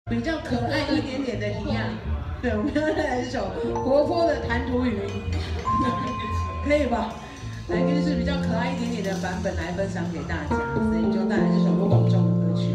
比较可爱一点点的一样。对，我们要来一首活泼的弹涂鱼，可以吧？来一个是比较可爱一点点的版本来分享给大家，所以就带来这首卢广仲的歌曲。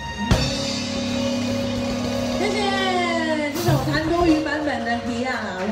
弹涂鱼版本的提亚啦。